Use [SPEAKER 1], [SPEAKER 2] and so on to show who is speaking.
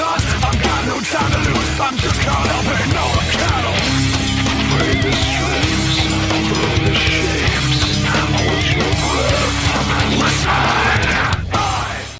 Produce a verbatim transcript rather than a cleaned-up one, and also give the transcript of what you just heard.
[SPEAKER 1] gun. I've got no time to lose, I'm just caught up in all the cattle. Free the strings, throw the shame.